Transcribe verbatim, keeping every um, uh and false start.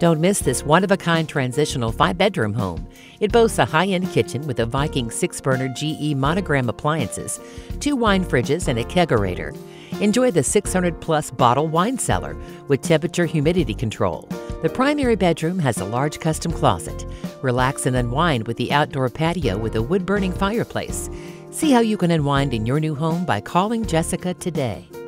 Don't miss this one-of-a-kind transitional five-bedroom home. It boasts a high-end kitchen with a Viking six-burner G E Monogram appliances, two wine fridges, and a keg-o-rator. Enjoy the six hundred plus bottle wine cellar with temperature humidity control. The primary bedroom has a large custom closet. Relax and unwind with the outdoor patio with a wood-burning fireplace. See how you can unwind in your new home by calling Jessica today.